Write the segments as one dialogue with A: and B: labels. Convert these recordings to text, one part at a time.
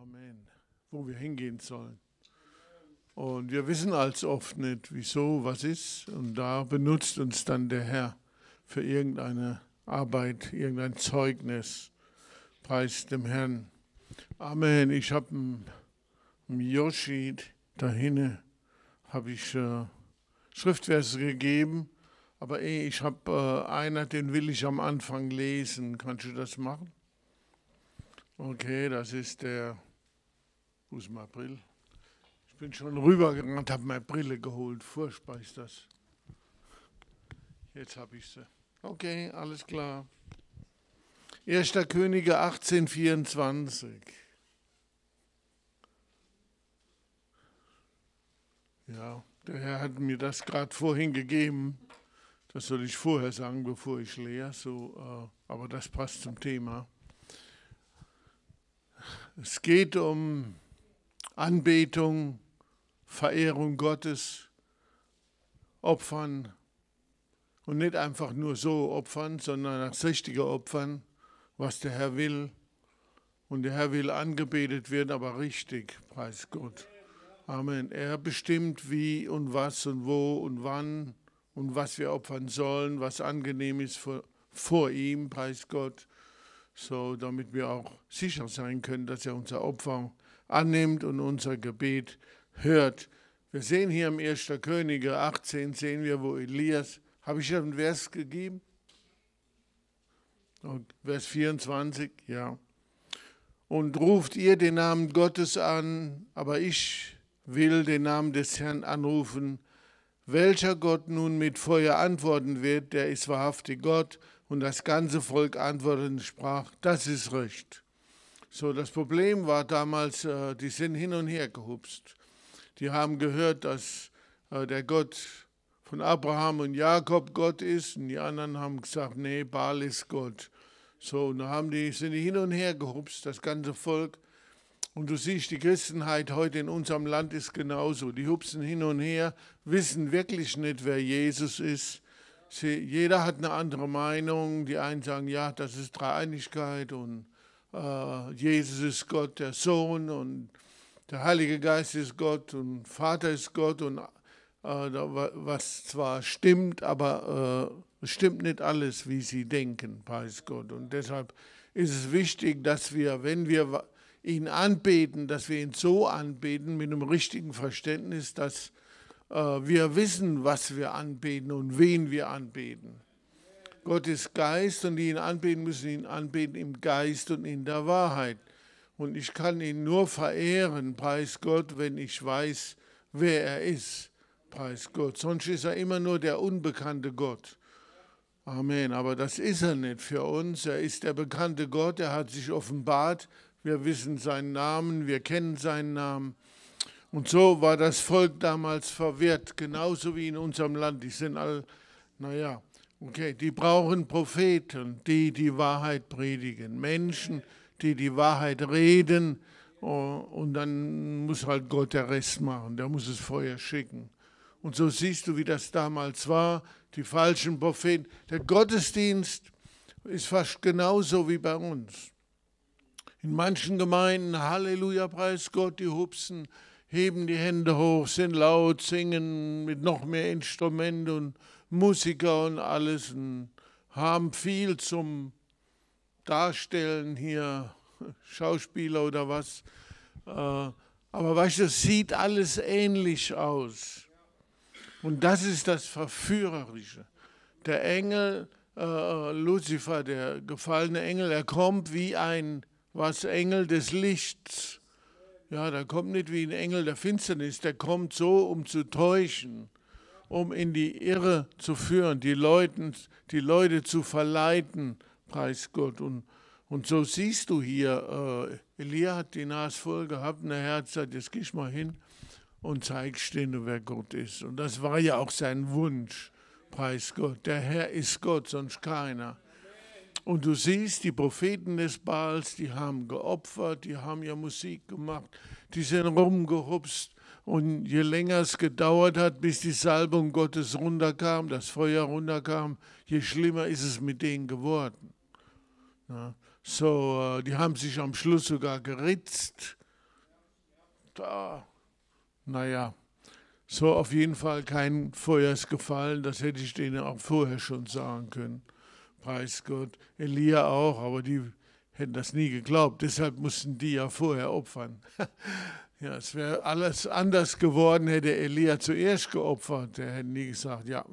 A: Amen. Wo wir hingehen sollen. Und wir wissen als oft nicht, wieso, was ist. Und da benutzt uns dann der Herr für irgendeine Arbeit, irgendein Zeugnis. Preis dem Herrn. Amen. Ich habe dem Joshi da hinten habe ich Schriftverse gegeben, aber ich habe einer, den will ich am Anfang lesen. Kannst du das machen? Okay, das ist der, wo ist meine Brille? Ich bin schon rübergerannt, habe meine Brille geholt. Furchtbar ist das. Jetzt habe ich sie. Okay, alles klar. 1. Könige 18,24. Ja, der Herr hat mir das gerade vorhin gegeben. Das soll ich vorher sagen, bevor ich lehre. Aber das passt zum Thema. Es geht um Anbetung, Verehrung Gottes, Opfern und nicht einfach nur so opfern, sondern das richtige Opfern, was der Herr will. Und der Herr will angebetet werden, aber richtig, preis Gott. Amen. Er bestimmt, wie und was und wo und wann und was wir opfern sollen, was angenehm ist vor ihm, preis Gott. So, damit wir auch sicher sein können, dass er unser Opfer annimmt und unser Gebet hört. Wir sehen hier im 1. Könige 18, sehen wir, wo Elias, habe ich ja einen Vers gegeben? Und Vers 24, ja. Und ruft ihr den Namen Gottes an, aber ich will den Namen des Herrn anrufen. Welcher Gott nun mit Feuer antworten wird, der ist wahrhaftig Gott. Und das ganze Volk antwortete und sprach, das ist recht. So, das Problem war damals, die sind hin und her gehupst. Die haben gehört, dass der Gott von Abraham und Jakob Gott ist. Und die anderen haben gesagt, nee, Baal ist Gott. So, und da sind die hin und her gehupst, das ganze Volk. Und du siehst, die Christenheit heute in unserem Land ist genauso. Die hupsen hin und her, wissen wirklich nicht, wer Jesus ist. Jeder hat eine andere Meinung. Die einen sagen, ja, das ist Dreieinigkeit und Jesus ist Gott, der Sohn und der Heilige Geist ist Gott und Vater ist Gott. Und was zwar stimmt, aber stimmt nicht alles, wie sie denken, preis Gott. Und deshalb ist es wichtig, dass wir, wenn wir ihn anbeten, dass wir ihn so anbeten mit einem richtigen Verständnis, dass wir wissen, was wir anbeten und wen wir anbeten. Gott ist Geist und die ihn anbeten, müssen ihn anbeten im Geist und in der Wahrheit. Und ich kann ihn nur verehren, preis Gott, wenn ich weiß, wer er ist, preis Gott. Sonst ist er immer nur der unbekannte Gott. Amen, aber das ist er nicht für uns. Er ist der bekannte Gott, er hat sich offenbart. Wir wissen seinen Namen, wir kennen seinen Namen. Und so war das Volk damals verwirrt, genauso wie in unserem Land. Die sind alle, die brauchen Propheten, die die Wahrheit predigen. Menschen, die die Wahrheit reden. Und dann muss halt Gott der Rest machen, der muss das Feuer schicken. Und so siehst du, wie das damals war, die falschen Propheten. Der Gottesdienst ist fast genauso wie bei uns. In manchen Gemeinden, Halleluja, preis Gott, die hupsen, heben die Hände hoch, sind laut, singen mit noch mehr Instrumenten und Musiker und alles und haben viel zum Darstellen hier, Schauspieler oder was. Aber weißt du, es sieht alles ähnlich aus. Und das ist das Verführerische. Der Engel, Luzifer, der gefallene Engel, er kommt wie ein Engel des Lichts. Ja, der kommt nicht wie ein Engel der Finsternis, der kommt so, um zu täuschen, um in die Irre zu führen, die Leute zu verleiten, preis Gott. Und so siehst du hier, Elia hat die Nase voll gehabt und der Herr hat gesagt, jetzt geh ich mal hin und zeigst denen, wer Gott ist. Und das war ja auch sein Wunsch, preis Gott. Der Herr ist Gott, sonst keiner. Und du siehst, die Propheten des Baals, die haben geopfert, die haben ja Musik gemacht, die sind rumgehupst. Und je länger es gedauert hat, bis die Salbung Gottes runterkam, das Feuer runterkam, je schlimmer ist es mit denen geworden. Ja, die haben sich am Schluss sogar geritzt naja, so auf jeden Fall kein Feuer ist gefallen, das hätte ich denen auch vorher schon sagen können. Preis Gott. Elia auch, aber die hätten das nie geglaubt, deshalb mussten die ja vorher opfern. Ja, es wäre alles anders geworden, hätte Elia zuerst geopfert. Der hätte nie gesagt, ja,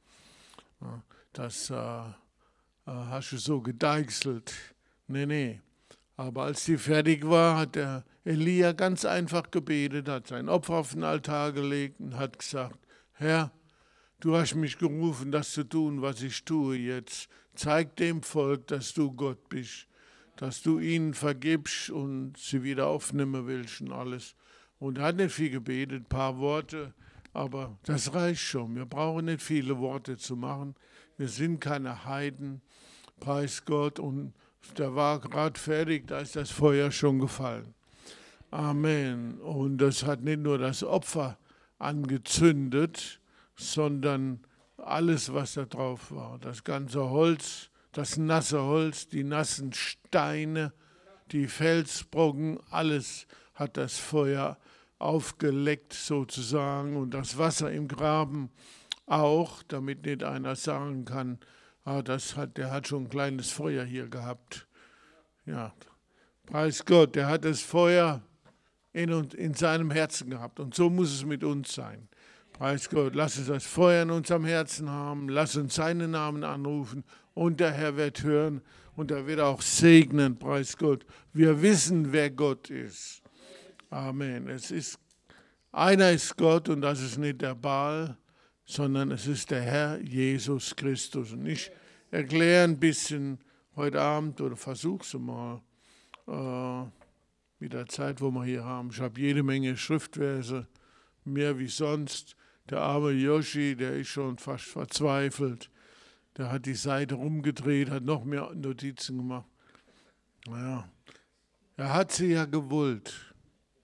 A: das hast du so gedeichselt. Nee. Aber als die fertig war, hat der Elia ganz einfach gebetet, hat sein Opfer auf den Altar gelegt und hat gesagt, Herr, du hast mich gerufen, das zu tun, was ich tue jetzt. Zeig dem Volk, dass du Gott bist, dass du ihnen vergibst und sie wieder aufnehmen willst und alles. Und er hat nicht viel gebetet, ein paar Worte, aber das reicht schon. Wir brauchen nicht viele Worte zu machen. Wir sind keine Heiden, preis Gott. Und der war gerade fertig, da ist das Feuer schon gefallen. Amen. Und das hat nicht nur das Opfer angezündet, sondern alles, was da drauf war. Das ganze Holz, das nasse Holz, die nassen Steine, die Felsbrocken, alles hat das Feuer aufgeleckt sozusagen. Und das Wasser im Graben auch, damit nicht einer sagen kann, der hat schon ein kleines Feuer hier gehabt. Ja, preis Gott, der hat das Feuer in seinem Herzen gehabt. Und so muss es mit uns sein. Preis Gott, lass uns das Feuer in unserem Herzen haben, lass uns seinen Namen anrufen und der Herr wird hören und er wird auch segnen, preis Gott. Wir wissen, wer Gott ist. Amen. Einer ist Gott und das ist nicht der Baal, sondern es ist der Herr Jesus Christus. Und ich erkläre ein bisschen heute Abend oder versuche es mal mit der Zeit, wo wir hier haben. Ich habe jede Menge Schriftverse, mehr wie sonst. Der arme Yoshi, der ist schon fast verzweifelt. Der hat die Seite rumgedreht, hat noch mehr Notizen gemacht. Naja, er hat sie ja gewollt.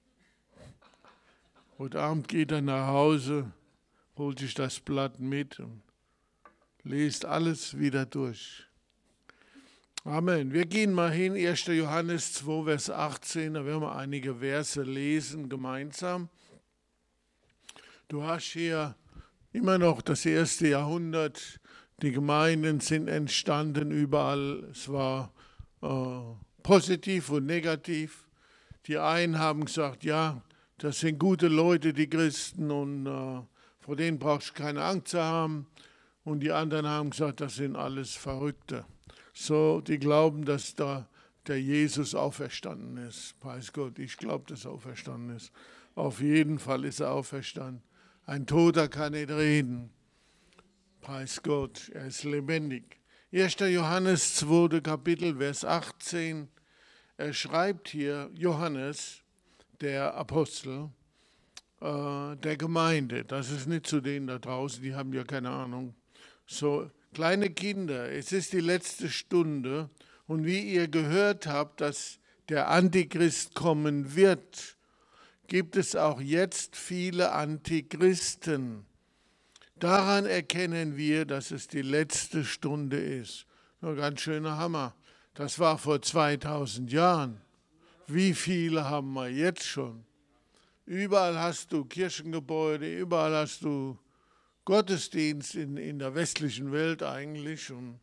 A: Heute Abend geht er nach Hause, holt sich das Blatt mit und liest alles wieder durch. Amen. Wir gehen mal hin, 1. Johannes 2, Vers 18, da werden wir einige Verse lesen gemeinsam. Du hast hier immer noch das 1. Jahrhundert, die Gemeinden sind entstanden überall, es war positiv und negativ. Die einen haben gesagt, ja, das sind gute Leute, die Christen, und vor denen brauchst du keine Angst zu haben. Und die anderen haben gesagt, das sind alles Verrückte. So, die glauben, dass da der Jesus auferstanden ist. Preis Gott, ich glaube, dass er auferstanden ist. Auf jeden Fall ist er auferstanden. Ein Toter kann nicht reden. Preis Gott, er ist lebendig. 1. Johannes 2. Kapitel, Vers 18. Er schreibt hier, Johannes, der Apostel, der Gemeinde. Das ist nicht zu denen da draußen, die haben ja keine Ahnung. So, kleine Kinder, es ist die letzte Stunde und wie ihr gehört habt, dass der Antichrist kommen wird, gibt es auch jetzt viele Antichristen. Daran erkennen wir, dass es die letzte Stunde ist. Ein ganz schöner Hammer. Das war vor 2000 Jahren. Wie viele haben wir jetzt schon? Überall hast du Kirchengebäude, überall hast du Gottesdienst in der westlichen Welt eigentlich, und,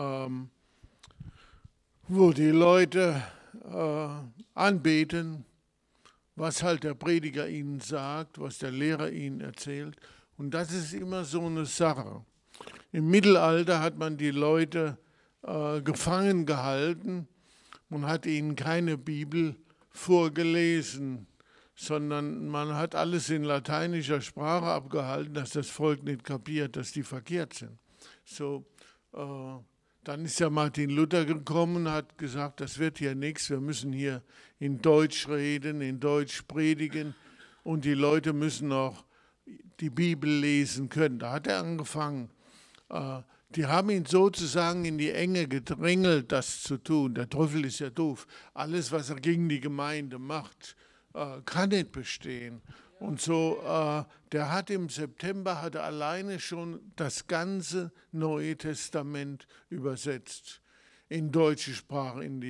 A: wo die Leute anbeten, was halt der Prediger ihnen sagt, was der Lehrer ihnen erzählt. Und das ist immer so eine Sache. Im Mittelalter hat man die Leute gefangen gehalten und hat ihnen keine Bibel vorgelesen, sondern man hat alles in lateinischer Sprache abgehalten, dass das Volk nicht kapiert, dass die verkehrt sind. So, dann ist ja Martin Luther gekommen und hat gesagt, das wird hier nichts, wir müssen hier in Deutsch reden, in Deutsch predigen und die Leute müssen auch die Bibel lesen können. Da hat er angefangen. Die haben ihn sozusagen in die Enge gedrängelt, das zu tun. Der Teufel ist ja doof. Alles, was er gegen die Gemeinde macht, kann nicht bestehen. Und so, der hat im September alleine schon das ganze Neue Testament übersetzt in deutsche Sprache, in die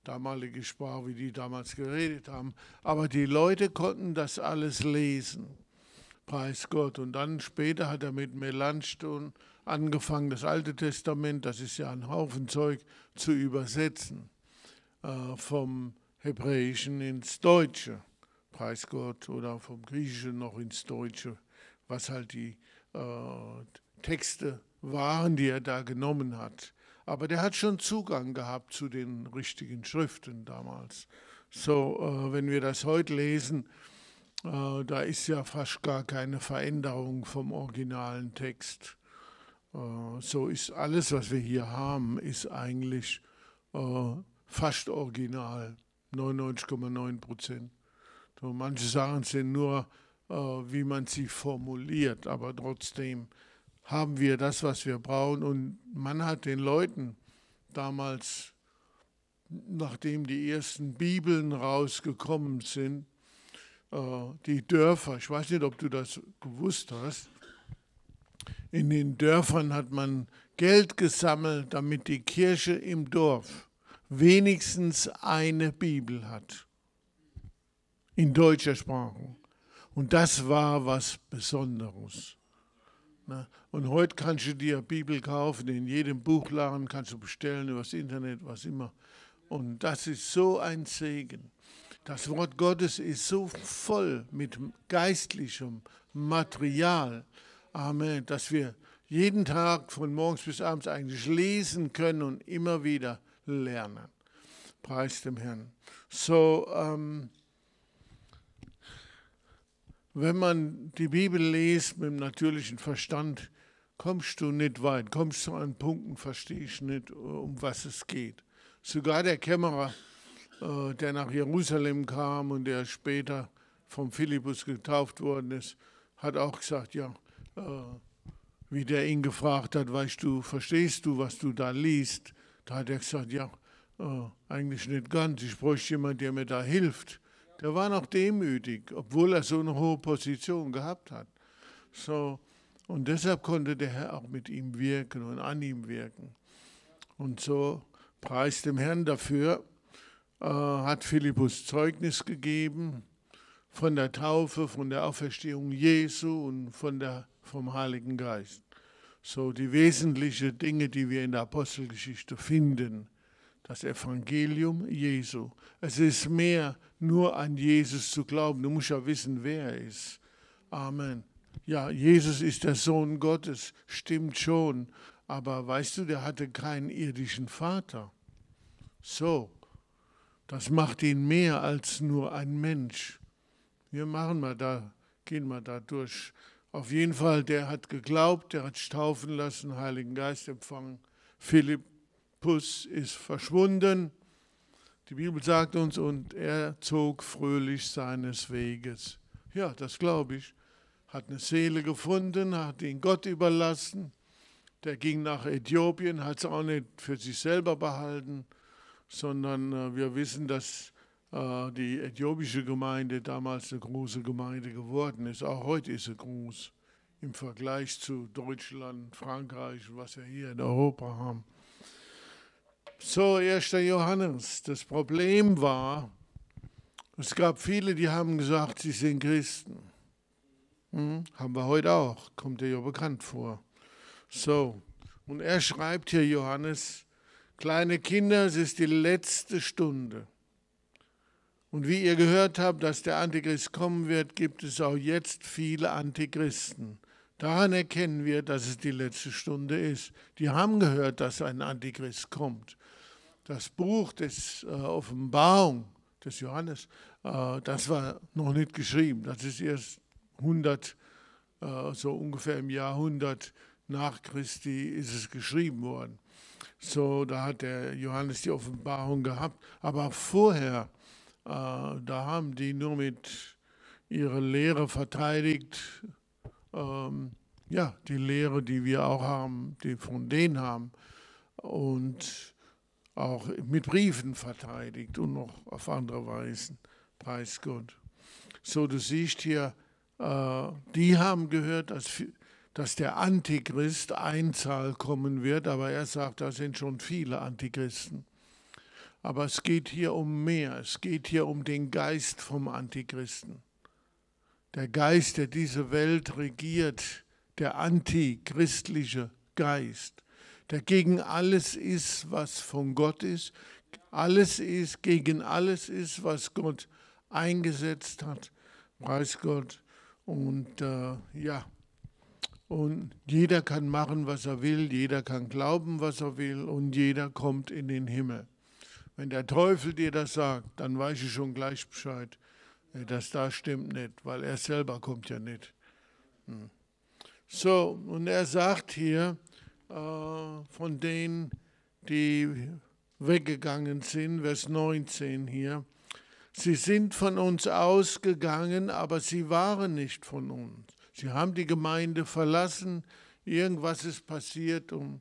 A: damalige Sprache, wie die damals geredet haben. Aber die Leute konnten das alles lesen. Preis Gott. Und dann später hat er mit Melanchthon angefangen, das Alte Testament, das ist ja ein Haufen Zeug, zu übersetzen. Vom Hebräischen ins Deutsche. Preis Gott. Oder vom Griechischen noch ins Deutsche. Was halt die Texte waren, die er da genommen hat. Aber der hat schon Zugang gehabt zu den richtigen Schriften damals. So, wenn wir das heute lesen, da ist ja fast gar keine Veränderung vom originalen Text. So ist alles, was wir hier haben, ist eigentlich fast original, 99,9%. So, manche Sachen sind nur, wie man sie formuliert, aber trotzdem haben wir das, was wir brauchen. Und man hat den Leuten damals, nachdem die ersten Bibeln rausgekommen sind, die Dörfer, ich weiß nicht, ob du das gewusst hast, in den Dörfern hat man Geld gesammelt, damit die Kirche im Dorf wenigstens eine Bibel hat, in deutscher Sprache. Und das war was Besonderes. Und heute kannst du dir Bibel kaufen, in jedem Buchladen kannst du bestellen, übers Internet, was immer. Und das ist so ein Segen. Das Wort Gottes ist so voll mit geistlichem Material, Amen, dass wir jeden Tag von morgens bis abends eigentlich lesen können und immer wieder lernen. Preis dem Herrn. So, wenn man die Bibel liest mit dem natürlichen Verstand, kommst du nicht weit, kommst du an Punkten, verstehst nicht, um was es geht. Sogar der Kämmerer, der nach Jerusalem kam und der später vom Philippus getauft worden ist, hat auch gesagt, ja, wie der ihn gefragt hat, weißt du, verstehst du, was du da liest? Da hat er gesagt, ja, eigentlich nicht ganz, ich bräuchte jemanden, der mir da hilft. Der war noch demütig, obwohl er so eine hohe Position gehabt hat. So, und deshalb konnte der Herr auch mit ihm wirken und an ihm wirken. Und so, preis dem Herrn dafür, hat Philippus Zeugnis gegeben von der Taufe, von der Auferstehung Jesu und vom Heiligen Geist. So die wesentlichen Dinge, die wir in der Apostelgeschichte finden. Das Evangelium Jesu. Es ist mehr, nur an Jesus zu glauben. Du musst ja wissen, wer er ist. Amen. Ja, Jesus ist der Sohn Gottes, stimmt schon. Aber weißt du, der hatte keinen irdischen Vater. So, das macht ihn mehr als nur ein Mensch. Gehen wir da durch. Auf jeden Fall, der hat geglaubt, der hat sich taufen lassen, Heiligen Geist empfangen. Philippus ist verschwunden. Die Bibel sagt uns, und er zog fröhlich seines Weges. Ja, das glaube ich. Hat eine Seele gefunden, hat ihn Gott überlassen. Der ging nach Äthiopien, hat es auch nicht für sich selber behalten, sondern wir wissen, dass die äthiopische Gemeinde damals eine große Gemeinde geworden ist. Auch heute ist sie groß im Vergleich zu Deutschland, Frankreich, was wir hier in Europa haben. So, 1. Johannes. Das Problem war, es gab viele, die haben gesagt, sie sind Christen. Haben wir heute auch, kommt dir ja bekannt vor. So, und er schreibt hier, Johannes, kleine Kinder, es ist die letzte Stunde. Und wie ihr gehört habt, dass der Antichrist kommen wird, gibt es auch jetzt viele Antichristen. Daran erkennen wir, dass es die letzte Stunde ist. Die haben gehört, dass ein Antichrist kommt. Das Buch des Offenbarung des Johannes, das war noch nicht geschrieben. Das ist erst 100, so ungefähr im Jahr 100 nach Christi ist es geschrieben worden. So, da hat der Johannes die Offenbarung gehabt. Aber vorher, da haben die nur mit ihrer Lehre verteidigt, ja, die Lehre, die wir auch haben, die von denen haben, und auch mit Briefen verteidigt und noch auf andere Weisen, preis Gott. So, du siehst hier, die haben gehört, dass der Antichrist Einzahl kommen wird, aber er sagt, da sind schon viele Antichristen. Aber es geht hier um mehr. Es geht hier um den Geist vom Antichristen. Der Geist, der diese Welt regiert, der antichristliche Geist, der gegen alles ist, was von Gott ist, gegen alles ist, was Gott eingesetzt hat. Preis Gott. Und und jeder kann machen, was er will, jeder kann glauben, was er will und jeder kommt in den Himmel. Wenn der Teufel dir das sagt, dann weiß ich schon gleich Bescheid, dass das stimmt nicht, weil er selber kommt ja nicht. So, und er sagt hier von denen, die weggegangen sind, Vers 19 hier, sie sind von uns ausgegangen, aber sie waren nicht von uns. Sie haben die Gemeinde verlassen, irgendwas ist passiert und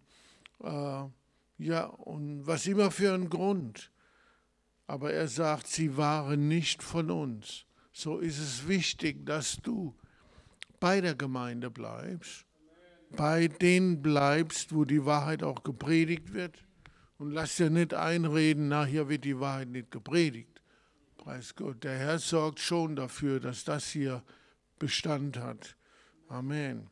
A: was immer für einen Grund. Aber er sagt, sie waren nicht von uns. So ist es wichtig, dass du bei der Gemeinde bleibst, bei denen bleibst, wo die Wahrheit auch gepredigt wird. Und lass dir nicht einreden, nachher wird die Wahrheit nicht gepredigt. Preis Gott, der Herr sorgt schon dafür, dass das hier Bestand hat. Amen.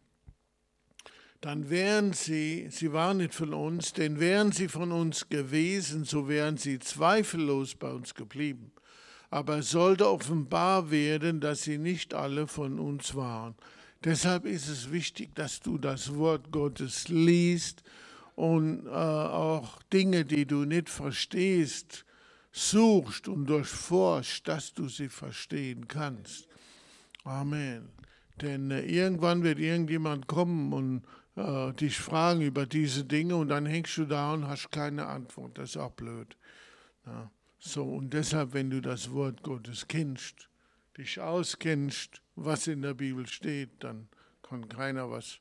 A: Dann wären sie waren nicht von uns, denn wären sie von uns gewesen, so wären sie zweifellos bei uns geblieben. Aber es sollte offenbar werden, dass sie nicht alle von uns waren. Deshalb ist es wichtig, dass du das Wort Gottes liest und auch Dinge, die du nicht verstehst, suchst und durchforscht, dass du sie verstehen kannst. Amen. Denn irgendwann wird irgendjemand kommen und dich fragen über diese Dinge und dann hängst du da und hast keine Antwort. Das ist auch blöd. Ja. So, und deshalb, wenn du das Wort Gottes kennst, dich auskennst, was in der Bibel steht, dann kann keiner was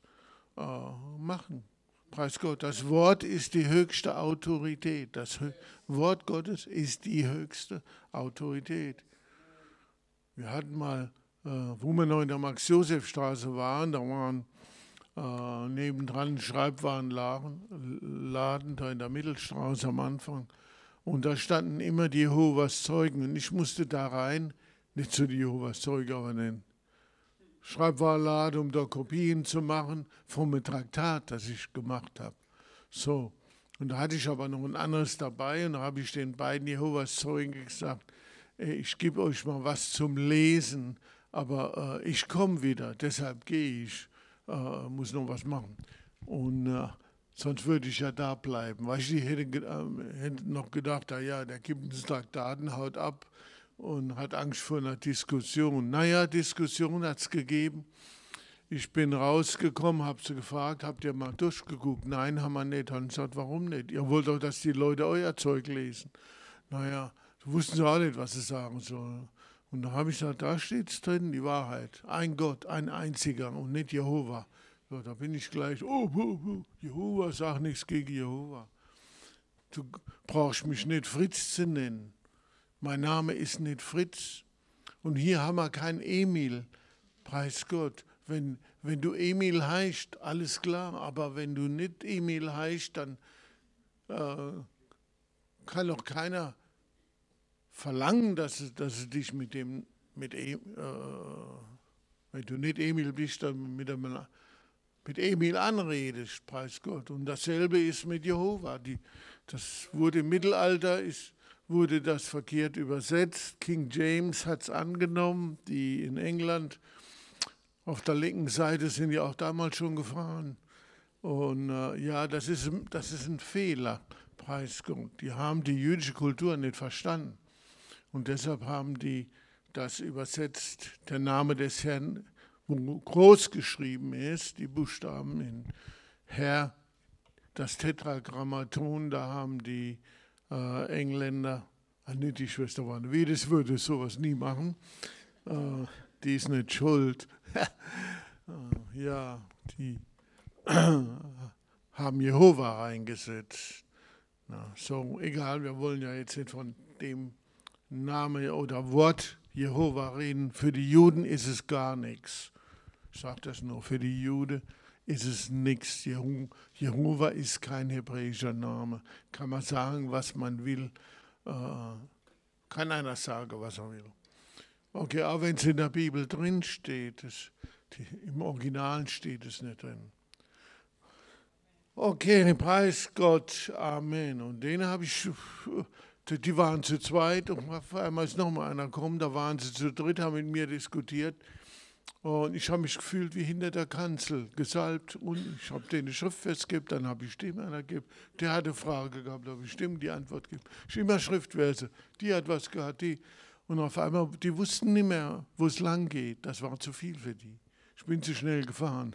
A: machen. Preis Gott, das Wort ist die höchste Autorität. Das Wort Gottes ist die höchste Autorität. Wir hatten mal, wo wir noch in der Max-Josef-Straße waren, da waren nebendran ein Schreibwarenladen, da in der Mittelstraße am Anfang. Und da standen immer die Jehovas Zeugen. Und ich musste da rein, nicht zu den Jehovas Zeugen, aber in den Schreibwarenladen, um da Kopien zu machen vom Traktat, das ich gemacht habe. So, und da hatte ich aber noch ein anderes dabei und da habe ich den beiden Jehovas Zeugen gesagt, ich gebe euch mal was zum Lesen, aber ich komme wieder, deshalb gehe ich, muss noch was machen. Und sonst würde ich ja da bleiben. Weißt du, ich hätte noch gedacht, ja, der gibt uns Traktaten, haut ab und hat Angst vor einer Diskussion. Naja, Diskussion hat es gegeben. Ich bin rausgekommen, habe sie gefragt, habt ihr mal durchgeguckt? Nein, haben wir nicht. Haben gesagt, warum nicht? Ihr wollt doch, dass die Leute euer Zeug lesen. Naja, wussten sie auch nicht, was sie sagen sollen. Und da habe ich gesagt, da steht es drin, die Wahrheit. Ein Gott, ein einziger und nicht Jehova. So, da bin ich gleich, Jehova, sag nichts gegen Jehova. Du brauchst mich nicht Fritz zu nennen. Mein Name ist nicht Fritz. Und hier haben wir kein Emil. Preis Gott. Wenn du Emil heißt, alles klar. Aber wenn du nicht Emil heißt, dann kann doch keiner verlangen, dass du dich wenn du nicht Emil bist, dann mit Emil anredest, preis Gott. Und dasselbe ist mit Jehova. Das wurde im Mittelalter, wurde das verkehrt übersetzt. King James hat es angenommen, die in England auf der linken Seite sind ja auch damals schon gefahren. Und das ist ein Fehler, preis Gott. Die haben die jüdische Kultur nicht verstanden. Und deshalb haben die das übersetzt, der Name des Herrn, wo groß geschrieben ist, die Buchstaben in Herr, das Tetragrammaton, da haben die Engländer, nicht die Schwester Vannevides würde sowas nie machen, die ist nicht schuld. Die haben Jehova reingesetzt. So, egal, wir wollen ja jetzt nicht von dem Name oder Wort Jehova reden. Für die Juden ist es gar nichts. Ich sage das nur, für die Juden ist es nichts. Jehova ist kein hebräischer Name. Kann man sagen, was man will. Kann einer sagen, was er will. Okay, auch wenn es in der Bibel drin steht, im Original steht es nicht drin. Okay, preis Gott, Amen. Und den habe ich, die waren zu zweit und auf einmal ist nochmal einer gekommen, da waren sie zu dritt, haben mit mir diskutiert. Und ich habe mich gefühlt wie hinter der Kanzel, gesalbt. Und ich habe denen eine Schriftfest gegeben, dann habe ich dem einer gegeben. Der hatte eine Frage gehabt, habe ich dem die Antwort gegeben. Ich immer Schriftverse, die hat was gehabt, die. Und auf einmal, die wussten nicht mehr, wo es lang geht. Das war zu viel für die. Ich bin zu schnell gefahren.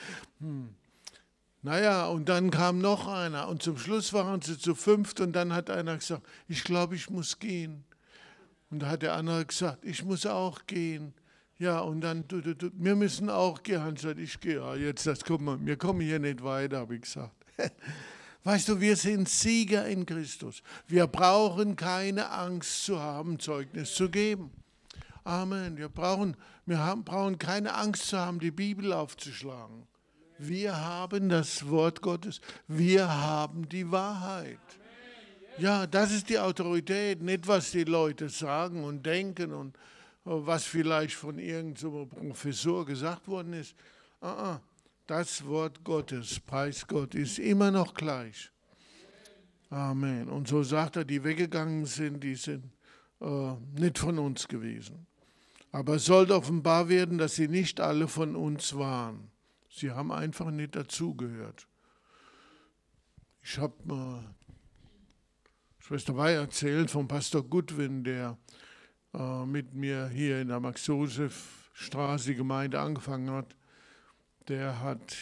A: Naja, und dann kam noch einer und zum Schluss waren sie zu fünft und dann hat einer gesagt, ich glaube, ich muss gehen. Und da hat der andere gesagt, ich muss auch gehen. Ja, und dann, wir müssen auch gehen. Hans sagt, ich gehe. Ja, jetzt, wir kommen hier nicht weiter, habe ich gesagt. Weißt du, wir sind Sieger in Christus. Wir brauchen keine Angst zu haben, Zeugnis zu geben. Amen. Wir brauchen keine Angst zu haben, die Bibel aufzuschlagen. Wir haben das Wort Gottes. Wir haben die Wahrheit. Ja, das ist die Autorität, nicht was die Leute sagen und denken und was vielleicht von irgendeinem Professor gesagt worden ist. Das Wort Gottes, preis Gott, ist immer noch gleich. Amen. Und so sagt er, die weggegangen sind, die sind nicht von uns gewesen. Aber es sollte offenbar werden, dass sie nicht alle von uns waren. Sie haben einfach nicht dazugehört. Ich habe Schwester Wey erzählt vom Pastor Goodwin, der mit mir hier in der Max-Joseph-Straße die Gemeinde angefangen hat. Der hat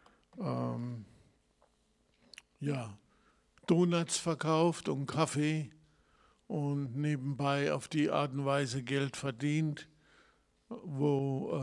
A: Donuts verkauft und Kaffee und nebenbei auf die Art und Weise Geld verdient, wo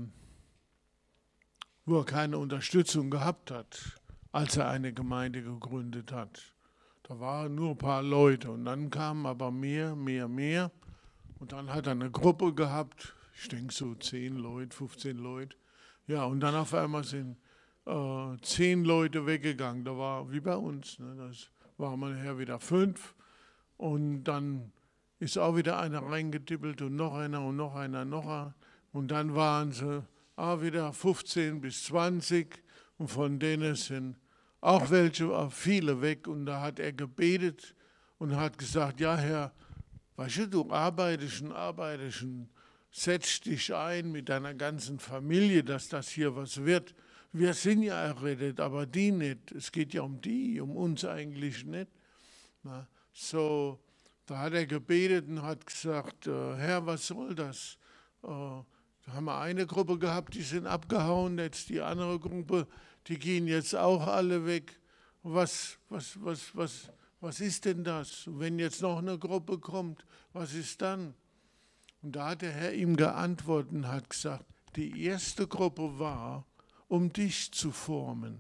A: er keine Unterstützung gehabt hat, als er eine Gemeinde gegründet hat. Da waren nur ein paar Leute und dann kamen aber mehr. Und dann hat er eine Gruppe gehabt, ich denke so 10 Leute, 15 Leute. Ja, und dann auf einmal sind 10 Leute weggegangen. Da war wie bei uns, ne? Das war mal nachher wieder 5. Und dann ist auch wieder einer reingetippelt und noch einer und noch einer. Und dann waren sie wieder 15 bis 20 und von denen sind auch viele weg. Und da hat er gebetet und hat gesagt, ja Herr, weißt du arbeitest und setzt dich ein mit deiner ganzen Familie, dass das hier was wird. Wir sind ja errettet, aber die nicht. Es geht ja um die, um uns eigentlich nicht. Na, so, da hat er gebetet und hat gesagt, Herr, was soll das? Da haben wir eine Gruppe gehabt, die sind abgehauen, jetzt die andere Gruppe, die gehen jetzt auch alle weg. Was ist denn das? Und wenn jetzt noch eine Gruppe kommt, was ist dann? Und da hat der Herr ihm geantwortet und hat gesagt, die erste Gruppe war, um dich zu formen.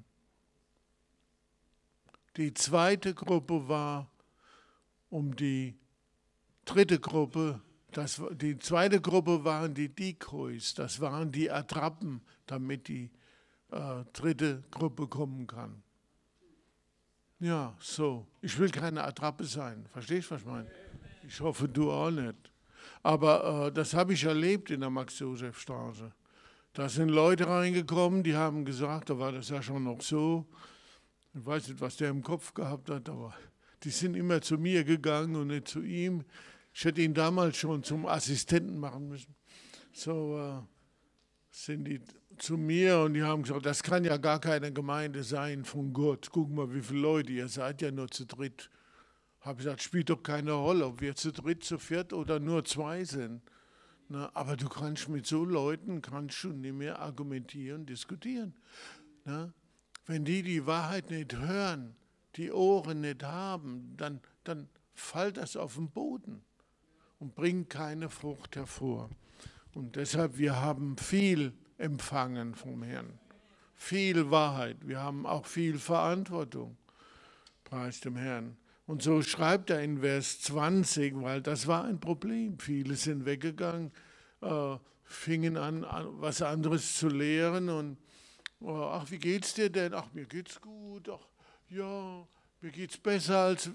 A: Die zweite Gruppe war, um die dritte Gruppe. Die zweite Gruppe waren die Decoys, das waren die Attrappen, damit die dritte Gruppe kommen kann. Ja, so. Ich will keine Attrappe sein. Verstehst du, was ich meine? Ich hoffe, du auch nicht. Aber das habe ich erlebt in der Max-Joseph-Straße. Da sind Leute reingekommen, die haben gesagt, da war das ja schon noch so. Ich weiß nicht, was der im Kopf gehabt hat, aber die sind immer zu mir gegangen und nicht zu ihm. Ich hätte ihn damals schon zum Assistenten machen müssen. So sind die zu mir und die haben gesagt, das kann ja gar keine Gemeinde sein von Gott. Guck mal, wie viele Leute, ihr seid ja nur zu dritt. Habe gesagt, spielt doch keine Rolle, ob wir zu dritt, zu viert oder nur 2 sind. Na, aber du kannst mit so Leuten schon nicht mehr argumentieren, diskutieren. Na, wenn die Wahrheit nicht hören, die Ohren nicht haben, dann fällt das auf den Boden und bringt keine Frucht hervor. Und deshalb, wir haben viel empfangen vom Herrn, viel Wahrheit, wir haben auch viel Verantwortung, preis dem Herrn. Und so schreibt er in Vers 20, weil das war ein Problem. Viele sind weggegangen, fingen an, was anderes zu lehren und ach, wie geht's dir denn? Ach, mir geht's gut, ach, ja, mir geht's besser als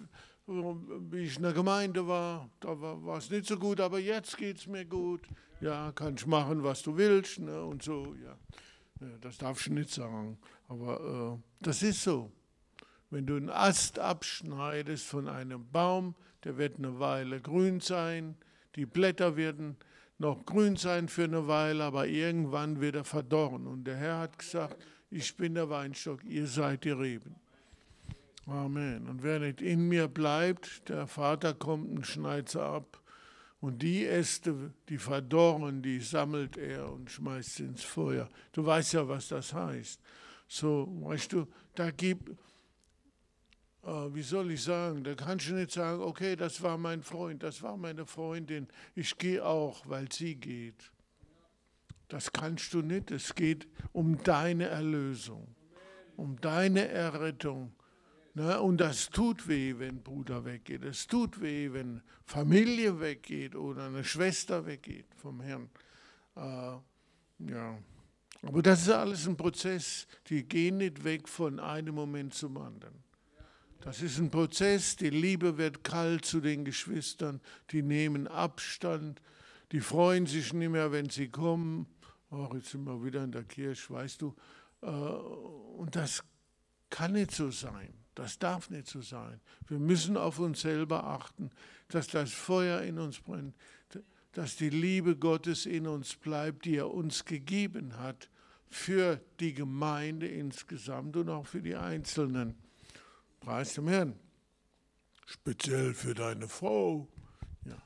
A: wie ich in der Gemeinde war, da war es nicht so gut, aber jetzt geht es mir gut. Ja, kannst machen, was du willst, ne, und so, ja. Ja, das darfst du nicht sagen, aber das ist so. Wenn du einen Ast abschneidest von einem Baum, der wird eine Weile grün sein, die Blätter werden noch grün sein für eine Weile, aber irgendwann wird er verdorren. Und der Herr hat gesagt, ich bin der Weinstock, ihr seid die Reben. Amen. Und wer nicht in mir bleibt, der Vater kommt und schneidet sie ab. Und die Äste, die verdorren, die sammelt er und schmeißt sie ins Feuer. Du weißt ja, was das heißt. So, weißt du, da gibt, wie soll ich sagen, da kannst du nicht sagen, okay, das war mein Freund, das war meine Freundin, ich gehe auch, weil sie geht. Das kannst du nicht. Es geht um deine Erlösung, um deine Errettung. Ne? Und das tut weh, wenn Bruder weggeht. Es tut weh, wenn Familie weggeht oder eine Schwester weggeht vom Herrn. Ja. Aber das ist alles ein Prozess. Die gehen nicht weg von einem Moment zum anderen. Das ist ein Prozess. Die Liebe wird kalt zu den Geschwistern. Die nehmen Abstand. Die freuen sich nicht mehr, wenn sie kommen. Ach, jetzt sind wir wieder in der Kirche, weißt du. Und das kann nicht so sein. Das darf nicht so sein. Wir müssen auf uns selber achten, dass das Feuer in uns brennt, dass die Liebe Gottes in uns bleibt, die er uns gegeben hat, für die Gemeinde insgesamt und auch für die Einzelnen. Preis dem Herrn. Speziell für deine Frau. Ja.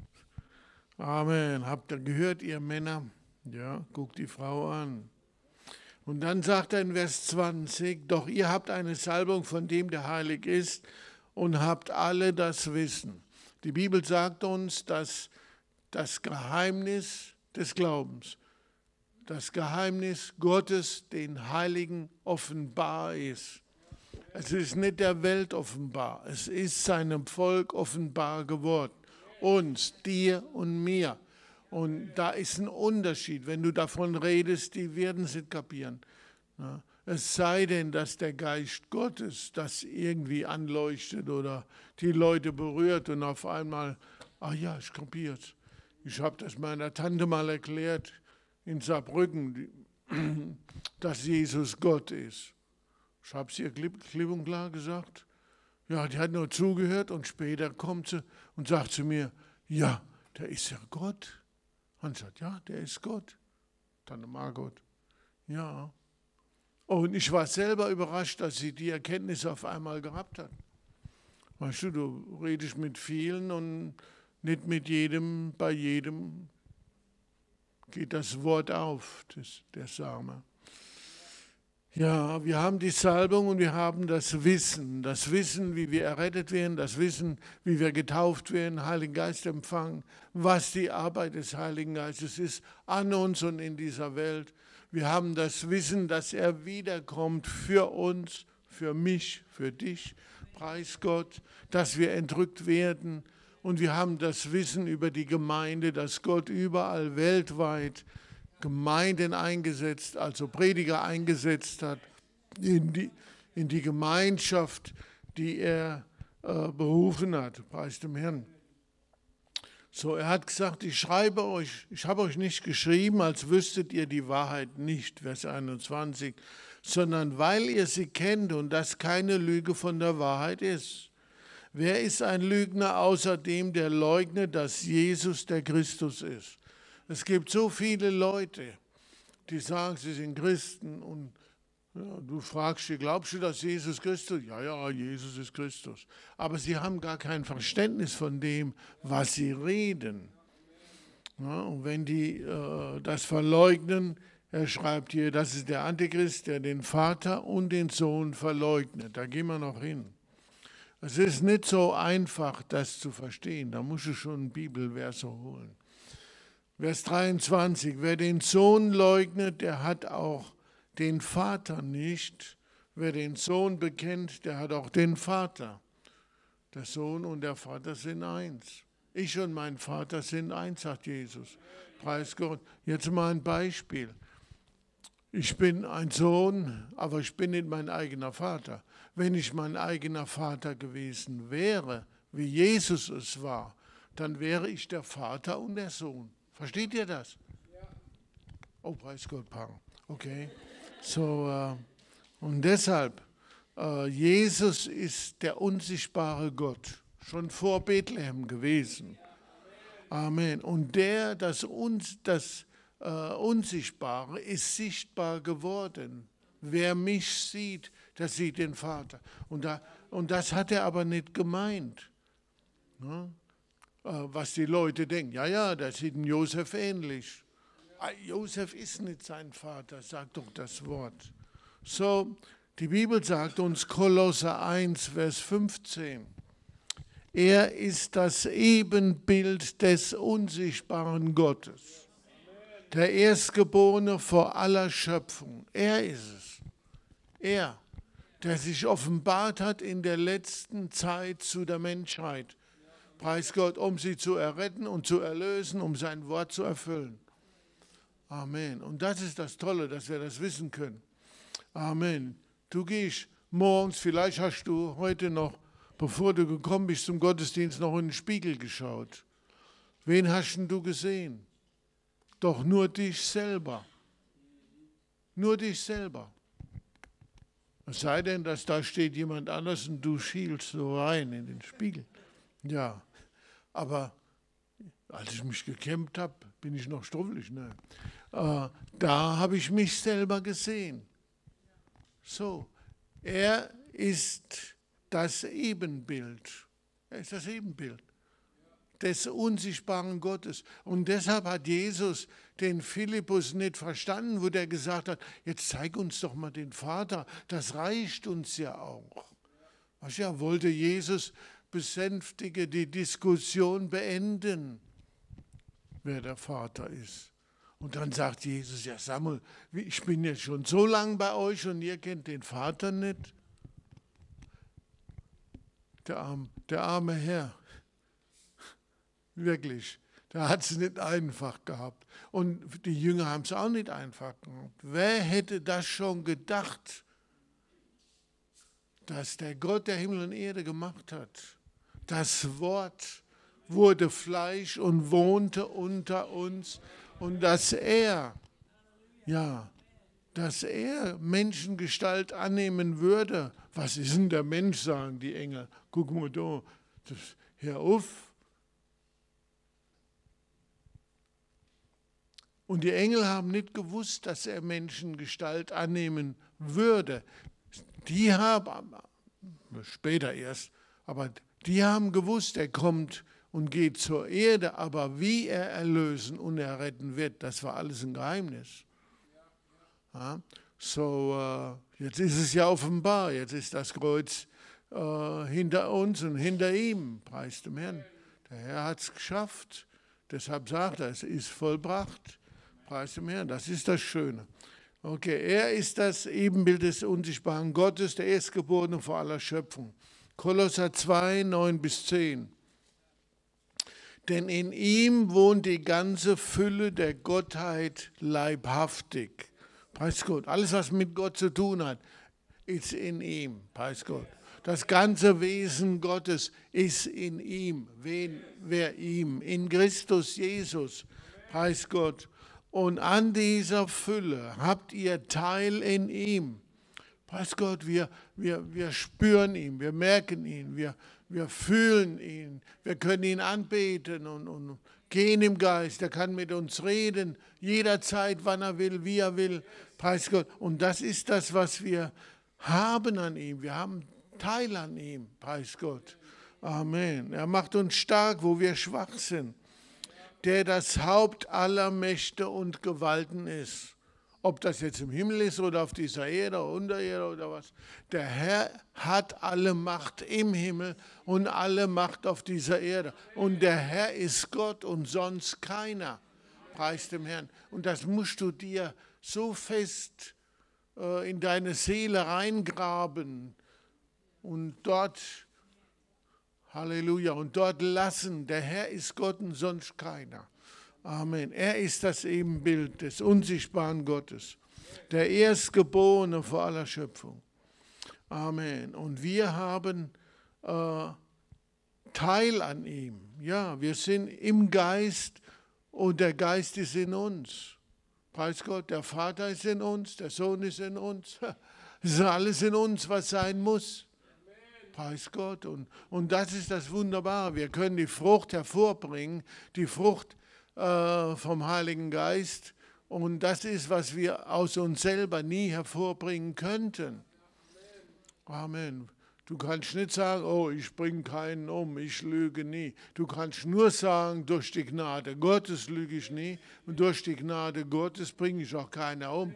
A: Amen. Habt ihr gehört, ihr Männer? Ja, guckt die Frau an. Und dann sagt er in Vers 20, doch ihr habt eine Salbung von dem, der heilig ist, und habt alle das Wissen. Die Bibel sagt uns, dass das Geheimnis des Glaubens, das Geheimnis Gottes, den Heiligen, offenbar ist. Es ist nicht der Welt offenbar, es ist seinem Volk offenbar geworden. Uns, dir und mir. Und da ist ein Unterschied. Wenn du davon redest, die werden es nicht kapieren. Es sei denn, dass der Geist Gottes das irgendwie anleuchtet oder die Leute berührt und auf einmal, ach ja, ich kapier's. Ich habe das meiner Tante mal erklärt in Saarbrücken, dass Jesus Gott ist. Ich habe es ihr klipp und klar gesagt. Ja, die hat nur zugehört und später kommt sie und sagt zu mir, ja, der ist ja Gott. Und sagt, ja, der ist Gott. Tante Margot. Ja. Und ich war selber überrascht, dass sie die Erkenntnis auf einmal gehabt hat. Weißt du, du redest mit vielen und nicht mit jedem, bei jedem geht das Wort auf, der Same. Ja, wir haben die Salbung und wir haben das Wissen, wie wir errettet werden, das Wissen, wie wir getauft werden, Heiligen Geist empfangen, was die Arbeit des Heiligen Geistes ist an uns und in dieser Welt. Wir haben das Wissen, dass er wiederkommt für uns, für mich, für dich, preis Gott, dass wir entrückt werden. Und wir haben das Wissen über die Gemeinde, dass Gott überall weltweit Gemeinden eingesetzt, also Prediger eingesetzt hat, in die Gemeinschaft, die er berufen hat, preis dem Herrn. So, er hat gesagt, ich habe euch nicht geschrieben, als wüsstet ihr die Wahrheit nicht, Vers 21, sondern weil ihr sie kennt und das keine Lüge von der Wahrheit ist. Wer ist ein Lügner außer dem, der leugnet, dass Jesus der Christus ist? Es gibt so viele Leute, die sagen, sie sind Christen und ja, du fragst sie, glaubst du, dass Jesus Christus ist? Ja, ja, Jesus ist Christus. Aber sie haben gar kein Verständnis von dem, was sie reden. Ja, und wenn die das verleugnen, er schreibt hier, das ist der Antichrist, der den Vater und den Sohn verleugnet. Da gehen wir noch hin. Es ist nicht so einfach, das zu verstehen. Da musst du schon Bibelverse holen. Vers 23, wer den Sohn leugnet, der hat auch den Vater nicht. Wer den Sohn bekennt, der hat auch den Vater. Der Sohn und der Vater sind eins. Ich und mein Vater sind eins, sagt Jesus. Preis Gott. Jetzt mal ein Beispiel. Ich bin ein Sohn, aber ich bin nicht mein eigener Vater. Wenn ich mein eigener Vater gewesen wäre, wie Jesus es war, dann wäre ich der Vater und der Sohn. Versteht ihr das? Ja. Oh, preis Gott, Paar. Okay. So, und deshalb, Jesus ist der unsichtbare Gott, schon vor Bethlehem gewesen. Amen. Und das Unsichtbare ist sichtbar geworden. Wer mich sieht, der sieht den Vater. Und das hat er aber nicht gemeint. Ne? Was die Leute denken, ja, der sieht den Josef ähnlich. Josef ist nicht sein Vater, sagt doch das Wort. So, die Bibel sagt uns, Kolosser 1, Vers 15, er ist das Ebenbild des unsichtbaren Gottes, der Erstgeborene vor aller Schöpfung. Er ist es. Er, der sich offenbart hat in der letzten Zeit zu der Menschheit. Preis Gott, um sie zu erretten und zu erlösen, um sein Wort zu erfüllen. Amen. Und das ist das Tolle, dass wir das wissen können. Amen. Du gehst morgens, vielleicht hast du heute noch, bevor du gekommen bist zum Gottesdienst, noch in den Spiegel geschaut. Wen hast denn du gesehen? Doch nur dich selber. Nur dich selber. Es sei denn, dass da steht jemand anders und du schielst so rein in den Spiegel. Ja, aber als ich mich gekämmt habe, bin ich noch strubbelig. Ne? Da habe ich mich selber gesehen. So, er ist das Ebenbild. Er ist das Ebenbild des unsichtbaren Gottes. Und deshalb hat Jesus den Philippus nicht verstanden, wo der gesagt hat, jetzt zeig uns doch mal den Vater, das reicht uns ja auch. Was ja, wollte Jesus besänftige die Diskussion beenden, wer der Vater ist. Und dann sagt Jesus, ja Samuel, ich bin jetzt schon so lange bei euch und ihr kennt den Vater nicht. Der arme Herr, wirklich, der hat es nicht einfach gehabt. Und die Jünger haben es auch nicht einfach gehabt. Wer hätte das schon gedacht, dass der Gott der Himmel und Erde gemacht hat? Das Wort wurde Fleisch und wohnte unter uns. Und dass er Menschengestalt annehmen würde. Was ist denn der Mensch, sagen die Engel. Guck mal da, hör auf. Und die Engel haben nicht gewusst, dass er Menschengestalt annehmen würde. Die haben, später erst, aber die haben gewusst, er kommt und geht zur Erde, aber wie er erlösen und erretten wird, das war alles ein Geheimnis. Ja, so, jetzt ist es ja offenbar, jetzt ist das Kreuz hinter uns und hinter ihm, preis dem Herrn. Der Herr hat es geschafft, deshalb sagt er, es ist vollbracht, preis dem Herrn, das ist das Schöne. Okay, er ist das Ebenbild des unsichtbaren Gottes, der Erstgeborene vor aller Schöpfung. Kolosser 2, 9 bis 10. Denn in ihm wohnt die ganze Fülle der Gottheit leibhaftig. Preis Gott. Alles, was mit Gott zu tun hat, ist in ihm. Preis Gott. Das ganze Wesen Gottes ist in ihm. Wer ihm? In Christus Jesus. Preis Gott. Und an dieser Fülle habt ihr Teil in ihm. Preis Gott, wir spüren ihn, wir merken ihn, wir fühlen ihn, wir können ihn anbeten und gehen im Geist. Er kann mit uns reden, jederzeit, wann er will, wie er will. Preis Gott. Und das ist das, was wir haben an ihm. Wir haben Teil an ihm. Preis Gott. Amen. Er macht uns stark, wo wir schwach sind. Der das Haupt aller Mächte und Gewalten ist. Ob das jetzt im Himmel ist oder auf dieser Erde oder Untererde oder was. Der Herr hat alle Macht im Himmel und alle Macht auf dieser Erde. Und der Herr ist Gott und sonst keiner. Preis dem Herrn. Und das musst du dir so fest in deine Seele reingraben und dort, Halleluja, und dort lassen. Der Herr ist Gott und sonst keiner. Amen. Er ist das Ebenbild des unsichtbaren Gottes, der Erstgeborene vor aller Schöpfung. Amen. Und wir haben Teil an ihm. Ja, wir sind im Geist und der Geist ist in uns. Preis Gott, der Vater ist in uns, der Sohn ist in uns. Es ist alles in uns, was sein muss. Preis Gott. Und das ist das Wunderbare. Wir können die Frucht hervorbringen, die Frucht vom Heiligen Geist. Und das ist, was wir aus uns selber nie hervorbringen könnten. Amen. Du kannst nicht sagen, oh, ich bringe keinen um, ich lüge nie. Du kannst nur sagen, durch die Gnade Gottes lüge ich nie und durch die Gnade Gottes bringe ich auch keiner um.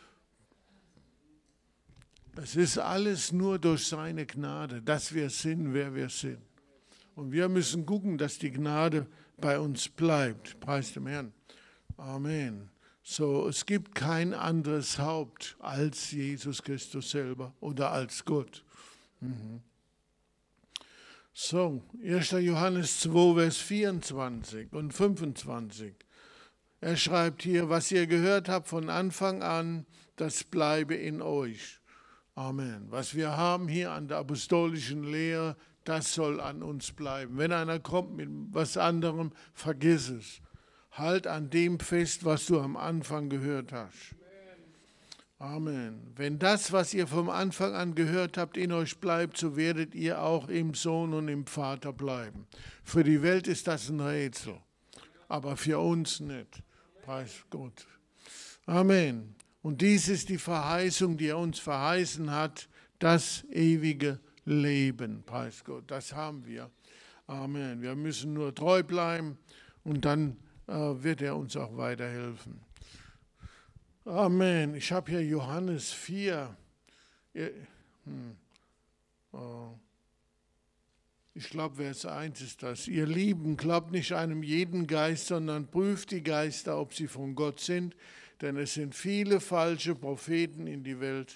A: Es ist alles nur durch seine Gnade, dass wir sind, wer wir sind. Und wir müssen gucken, dass die Gnade bei uns bleibt. Preis dem Herrn. Amen. So, es gibt kein anderes Haupt als Jesus Christus selber oder als Gott. So, 1. Johannes 2, Vers 24 und 25. Er schreibt hier, was ihr gehört habt von Anfang an, das bleibe in euch. Amen. Was wir haben hier an der apostolischen Lehre, das soll an uns bleiben. Wenn einer kommt mit was anderem, vergiss es. Halt an dem fest, was du am Anfang gehört hast. Amen. Wenn das, was ihr vom Anfang an gehört habt, in euch bleibt, so werdet ihr auch im Sohn und im Vater bleiben. Für die Welt ist das ein Rätsel, aber für uns nicht. Preis Gott. Amen. Und dies ist die Verheißung, die er uns verheißen hat, das ewige Leben. Preis Gott. Das haben wir. Amen. Wir müssen nur treu bleiben und dann wird er uns auch weiterhelfen. Amen. Ich habe hier Johannes 4. Ich glaube, Vers 1 ist das. Ihr Lieben, glaubt nicht einem jeden Geist, sondern prüft die Geister, ob sie von Gott sind. Denn es sind viele falsche Propheten in die Welt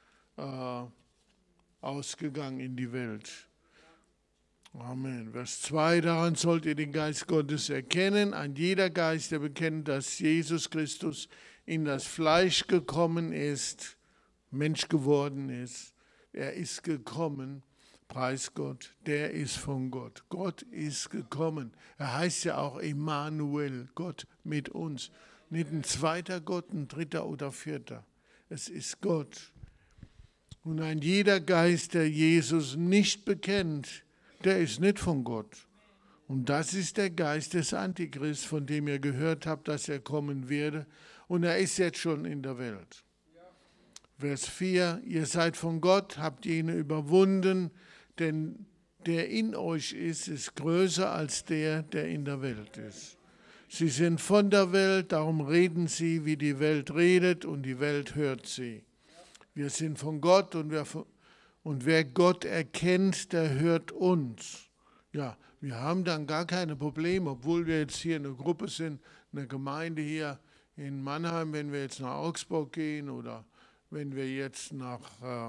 A: ausgegangen, in die Welt. Amen. Vers 2, daran sollt ihr den Geist Gottes erkennen. Ein jeder Geist, der bekennt, dass Jesus Christus in das Fleisch gekommen ist, Mensch geworden ist. Er ist gekommen, preis Gott, der ist von Gott. Gott ist gekommen. Er heißt ja auch Emmanuel, Gott mit uns. Nicht ein zweiter Gott, ein dritter oder vierter. Es ist Gott. Und ein jeder Geist, der Jesus nicht bekennt, der ist nicht von Gott. Und das ist der Geist des Antichrist, von dem ihr gehört habt, dass er kommen werde. Und er ist jetzt schon in der Welt. Vers 4, ihr seid von Gott, habt jene überwunden, denn der in euch ist größer als der in der Welt ist. Sie sind von der Welt, darum reden sie, wie die Welt redet und die Welt hört sie. Wir sind von Gott und wer Gott erkennt, der hört uns. Ja, wir haben dann gar keine Probleme, obwohl wir jetzt hier eine Gruppe sind, eine Gemeinde hier in Mannheim, wenn wir jetzt nach Augsburg gehen oder wenn wir jetzt nach,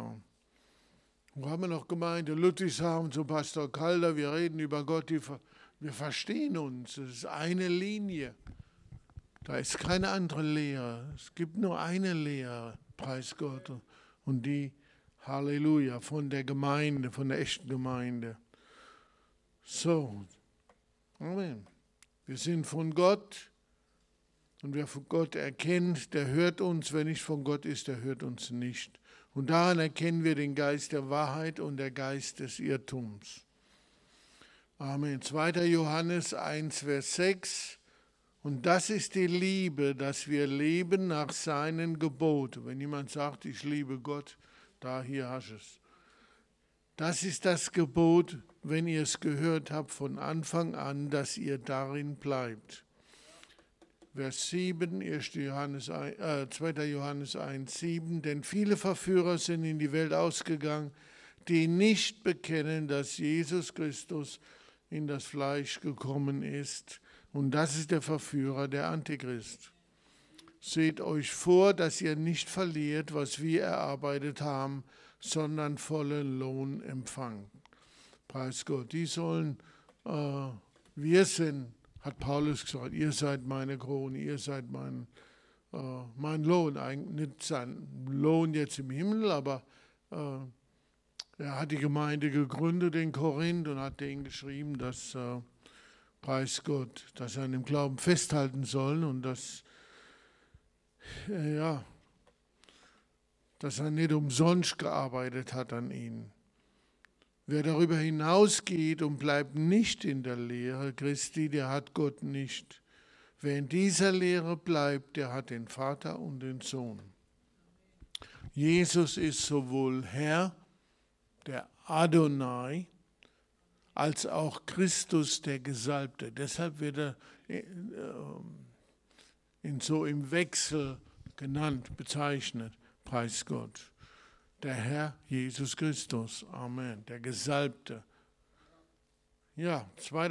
A: wo haben wir noch Gemeinde, Ludwigshafen zu Pastor Calder, wir reden über Gott, wir verstehen uns, es ist eine Linie. Da ist keine andere Lehre, es gibt nur eine Lehre, preis Gott, und die, Halleluja, von der Gemeinde, von der echten Gemeinde. So, Amen. Wir sind von Gott. Und wer von Gott erkennt, der hört uns. Wer nicht von Gott ist, der hört uns nicht. Und daran erkennen wir den Geist der Wahrheit und der Geist des Irrtums. Amen. 2. Johannes 1, Vers 6. Und das ist die Liebe, dass wir leben nach seinen Geboten. Wenn jemand sagt, ich liebe Gott, da hier hast du es. Das ist das Gebot, wenn ihr es gehört habt von Anfang an, dass ihr darin bleibt. Vers 7, 2. Johannes 1, 7, denn viele Verführer sind in die Welt ausgegangen, die nicht bekennen, dass Jesus Christus in das Fleisch gekommen ist. Und das ist der Verführer, der Antichrist. Seht euch vor, dass ihr nicht verliert, was wir erarbeitet haben, sondern vollen Lohn empfangen. Preis Gott. Die sollen, wir sind, hat Paulus gesagt, ihr seid meine Krone, ihr seid mein Lohn. Eigentlich nicht sein Lohn jetzt im Himmel, aber Er hat die Gemeinde gegründet in Korinth und hat denen geschrieben, dass, preis Gott, dass sie an dem Glauben festhalten sollen und dass, dass er nicht umsonst gearbeitet hat an ihnen. Wer darüber hinausgeht und bleibt nicht in der Lehre Christi, der hat Gott nicht. Wer in dieser Lehre bleibt, der hat den Vater und den Sohn. Jesus ist sowohl Herr, der Adonai, als auch Christus, der Gesalbte. Deshalb wird er im Wechsel genannt, bezeichnet, preis Gott. Der Herr Jesus Christus, Amen, der Gesalbte. Ja, 2.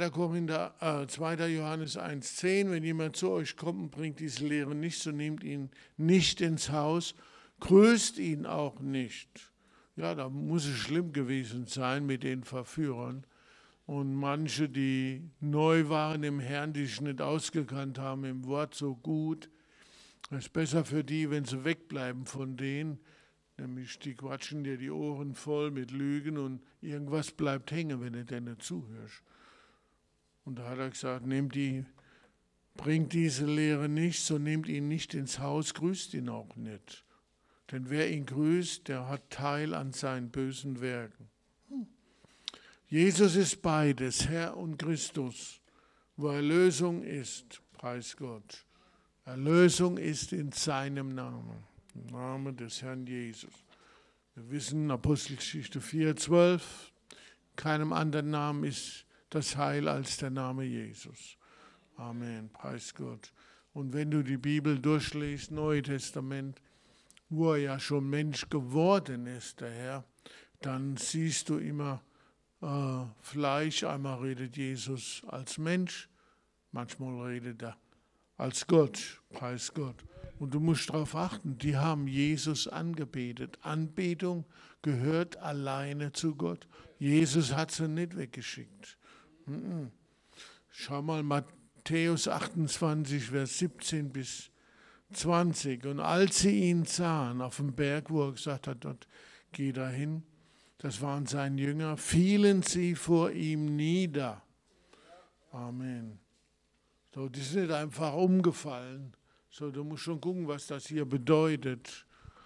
A: Johannes 1,10, wenn jemand zu euch kommt und bringt diese Lehre nicht, so nehmt ihn nicht ins Haus, grüßt ihn auch nicht. Ja, da muss es schlimm gewesen sein mit den Verführern. Und manche, die neu waren im Herrn, die sich nicht ausgekannt haben im Wort so gut, es ist besser für die, wenn sie wegbleiben von denen, nämlich die quatschen dir die Ohren voll mit Lügen und irgendwas bleibt hängen, wenn du denen zuhörst. Und da hat er gesagt, bringt diese Lehre nicht, so nehmt ihn nicht ins Haus, grüßt ihn auch nicht. Denn wer ihn grüßt, der hat Teil an seinen bösen Werken. Jesus ist beides, Herr und Christus. Wo Erlösung ist, preis Gott. Erlösung ist in seinem Namen, im Namen des Herrn Jesus. Wir wissen, Apostelgeschichte 4,12, keinem anderen Namen ist das Heil als der Name Jesus. Amen, preis Gott. Und wenn du die Bibel durchliest, Neue Testament, wo er ja schon Mensch geworden ist, der Herr, dann siehst du immer Fleisch. Einmal redet Jesus als Mensch, manchmal redet er als Gott, preis Gott. Und du musst darauf achten, die haben Jesus angebetet. Anbetung gehört alleine zu Gott. Jesus hat sie nicht weggeschickt. Schau mal, Matthäus 28, Vers 17 bis 20. Und als sie ihn sahen auf dem Berg, wo er gesagt hat, dort geh dahin, das waren seine Jünger, fielen sie vor ihm nieder. Amen. So, die sind nicht einfach umgefallen. So, du musst schon gucken, was das hier bedeutet.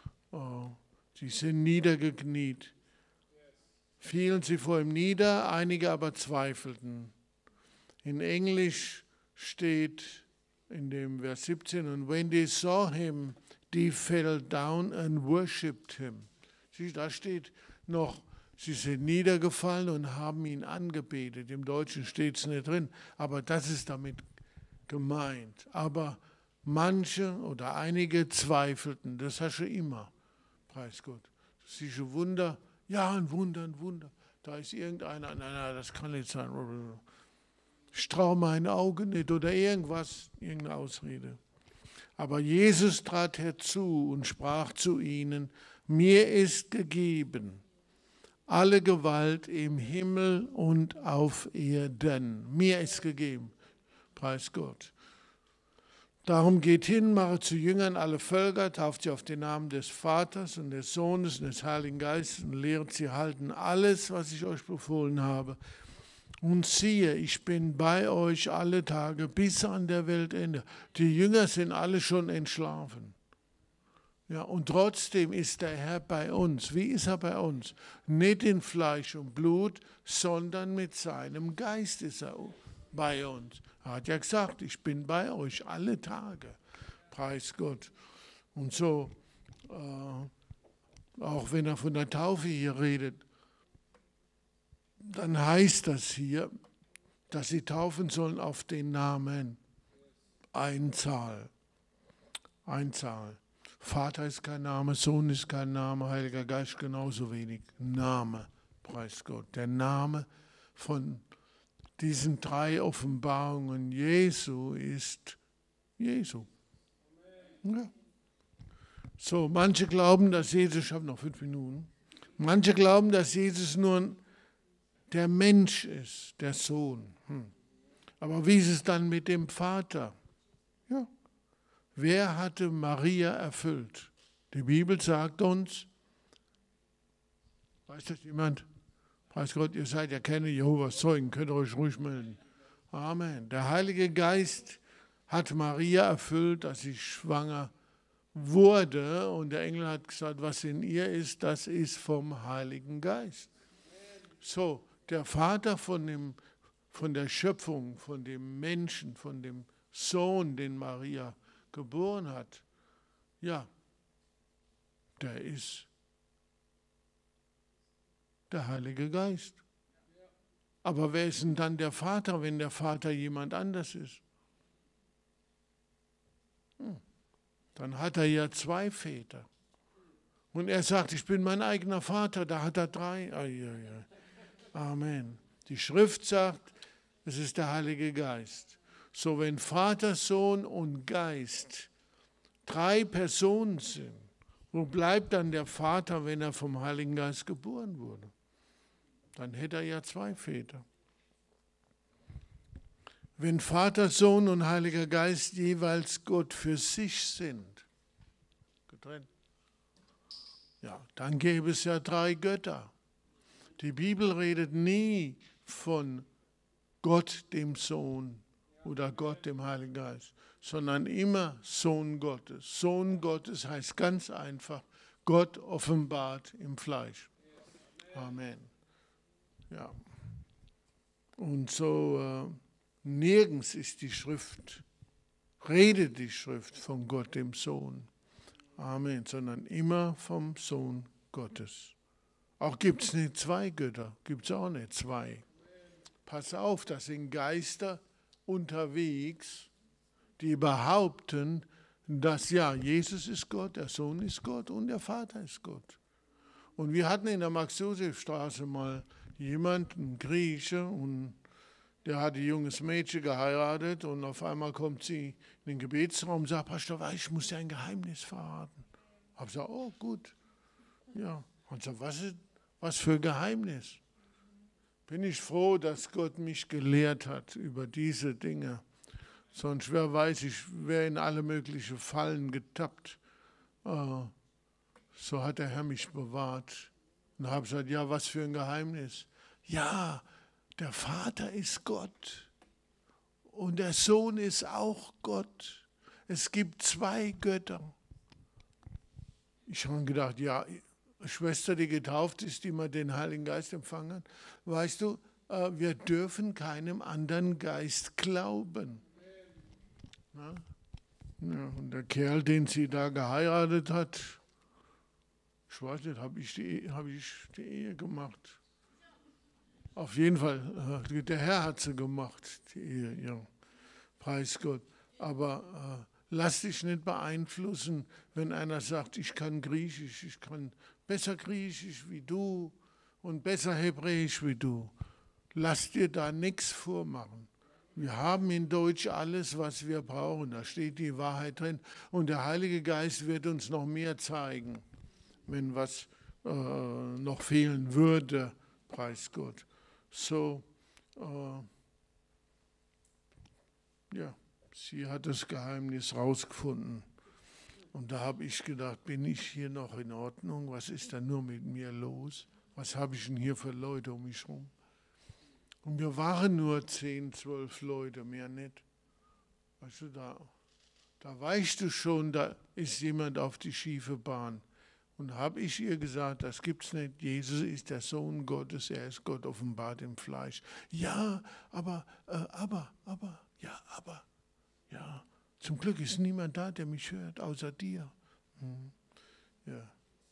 A: Sie sind niedergekniet. Fielen sie vor ihm nieder, einige aber zweifelten. In Englisch steht in dem Vers 17, and when they saw him, they fell down and worshipped him. Sieh, da steht noch, sie sind niedergefallen und haben ihn angebetet. Im Deutschen steht es nicht drin, aber das ist damit gemeint. Aber manche oder einige zweifelten, das hast du immer, preis Gott. Das ist ein Wunder, ja, ein Wunder, ein Wunder. Da ist irgendeiner, nein, das kann nicht sein. Ich traue mein Auge nicht oder irgendwas, irgendeine Ausrede. Aber Jesus trat herzu und sprach zu ihnen, mir ist gegeben alle Gewalt im Himmel und auf Erden. Mir ist gegeben, preis Gott. Darum geht hin, macht zu Jüngern alle Völker, tauft sie auf den Namen des Vaters und des Sohnes und des Heiligen Geistes und lehrt sie halten alles, was ich euch befohlen habe. Und siehe, ich bin bei euch alle Tage bis an der Weltende. Die Jünger sind alle schon entschlafen. Ja, und trotzdem ist der Herr bei uns. Wie ist er bei uns? Nicht in Fleisch und Blut, sondern mit seinem Geist ist er bei uns. Er hat ja gesagt, ich bin bei euch alle Tage. Preis Gott. Und so, auch wenn er von der Taufe hier redet, dann heißt das hier, dass sie taufen sollen auf den Namen. Einzahl. Einzahl. Vater ist kein Name, Sohn ist kein Name, Heiliger Geist genauso wenig. Name, preis Gott. Der Name von diesen 3 Offenbarungen Jesu ist Jesu. Ja. So, manche glauben, dass Jesus, ich habe noch 5 Minuten, manche glauben, dass Jesus nur der Mensch ist, der Sohn. Aber wie ist es dann mit dem Vater? Ja. Wer hatte Maria erfüllt? Die Bibel sagt uns, Weiß das jemand? Preis Gott, ihr seid ja keine Jehovas Zeugen, könnt ihr euch ruhig melden. Amen. Der Heilige Geist hat Maria erfüllt, dass sie schwanger wurde. Und der Engel hat gesagt, was in ihr ist, das ist vom Heiligen Geist. So, der Vater von der Schöpfung, von dem Menschen, von dem Sohn, den Maria geboren hat, ja, der ist der Heilige Geist. Aber wer ist denn dann der Vater, wenn der Vater jemand anders ist? Dann hat er ja zwei Väter. Und er sagt, ich bin mein eigener Vater, da hat er drei. Amen. Die Schrift sagt, es ist der Heilige Geist. So, wenn Vater, Sohn und Geist drei Personen sind, wo bleibt dann der Vater, wenn er vom Heiligen Geist geboren wurde? Dann hätte er ja zwei Väter. Wenn Vater, Sohn und Heiliger Geist jeweils Gott für sich sind, getrennt, ja, dann gäbe es ja drei Götter. Die Bibel redet nie von Gott, dem Sohn oder Gott, dem Heiligen Geist, sondern immer Sohn Gottes. Sohn Gottes heißt ganz einfach, Gott offenbart im Fleisch. Amen. Ja. Und so nirgends ist die Schrift, redet die Schrift von Gott, dem Sohn. Amen, sondern immer vom Sohn Gottes. Auch gibt es nicht zwei Götter, gibt es auch nicht zwei. Pass auf, das sind Geister unterwegs, die behaupten, dass ja, Jesus ist Gott, der Sohn ist Gott und der Vater ist Gott. Und wir hatten in der Max-Josef-Straße mal jemanden, einen Grieche, und der hat ein junges Mädchen geheiratet und auf einmal kommt sie in den Gebetsraum und sagt, Pastor Weiß, ich muss dir ein Geheimnis verraten. Ich habe gesagt, oh gut, ja. Und so, was für ein Geheimnis? Bin ich froh, dass Gott mich gelehrt hat über diese Dinge. Sonst wer weiß, ich wäre in alle möglichen Fallen getappt. So hat der Herr mich bewahrt. Und habe gesagt, ja, was für ein Geheimnis. Ja, der Vater ist Gott und der Sohn ist auch Gott. Es gibt zwei Götter. Ich habe gedacht, ja, Schwester, die getauft ist, die mal den Heiligen Geist empfangen hat, weißt du, wir dürfen keinem anderen Geist glauben. Na? Ja, und der Kerl, den sie da geheiratet hat, ich weiß nicht, habe ich die Ehe gemacht? Auf jeden Fall, der Herr hat sie gemacht, die Ehe, ja. Preis Gott. Aber lass dich nicht beeinflussen, wenn einer sagt, ich kann Griechisch, ich kann besser Griechisch wie du und besser Hebräisch wie du. Lass dir da nichts vormachen. Wir haben in Deutsch alles, was wir brauchen. Da steht die Wahrheit drin. Und der Heilige Geist wird uns noch mehr zeigen, wenn was noch fehlen würde. Preis Gott. So, ja, sie hat das Geheimnis rausgefunden. Und da habe ich gedacht, bin ich hier noch in Ordnung? Was ist da nur mit mir los? Was habe ich denn hier für Leute um mich herum? Und wir waren nur 10, 12 Leute, mehr nicht. Weißt du, da weißt du schon, da ist jemand auf die schiefe Bahn. Und habe ich ihr gesagt, das gibt's nicht. Jesus ist der Sohn Gottes, er ist Gott offenbart im Fleisch. Ja, aber. Zum Glück ist niemand da, der mich hört, außer dir. Ja.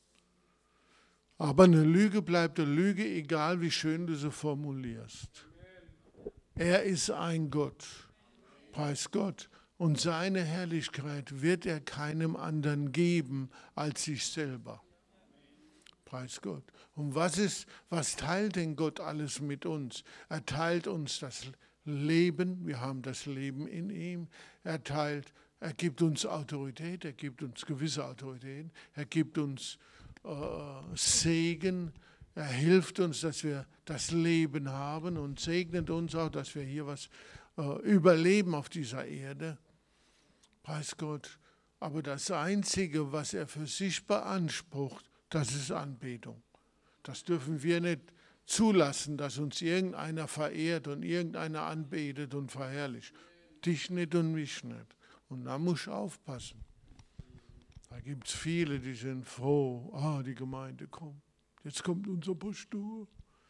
A: Aber eine Lüge bleibt eine Lüge, egal wie schön du sie formulierst. Er ist ein Gott, preis Gott. Und seine Herrlichkeit wird er keinem anderen geben als sich selber. Preis Gott. Und was teilt denn Gott alles mit uns? Er teilt uns das Leben, wir haben das Leben in ihm. Er gibt uns Autorität, er gibt uns gewisse Autorität, er gibt uns Segen, er hilft uns, dass wir das Leben haben und segnet uns auch, dass wir hier was überleben auf dieser Erde. Preis Gott. Aber das Einzige, was er für sich beansprucht, das ist Anbetung. Das dürfen wir nicht zulassen, dass uns irgendeiner verehrt und irgendeiner anbetet und verherrlicht. Dich nicht und mich nicht. Und da musst du aufpassen. Da gibt es viele, die sind froh, die Gemeinde kommt. Jetzt kommt unser Pastor.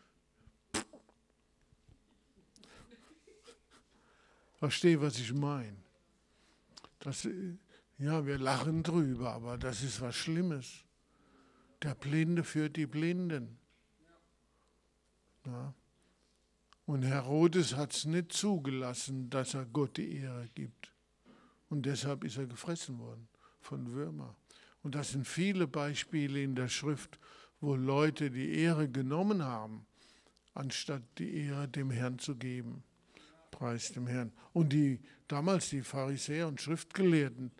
A: Verstehe, was ich meine. Ja, wir lachen drüber, aber das ist was Schlimmes. Der Blinde führt die Blinden. Ja. Und Herodes hat es nicht zugelassen, dass er Gott die Ehre gibt. Und deshalb ist er gefressen worden von Würmern. Und das sind viele Beispiele in der Schrift, wo Leute die Ehre genommen haben, anstatt die Ehre dem Herrn zu geben. Preis dem Herrn. Und damals die Pharisäer und Schriftgelehrten,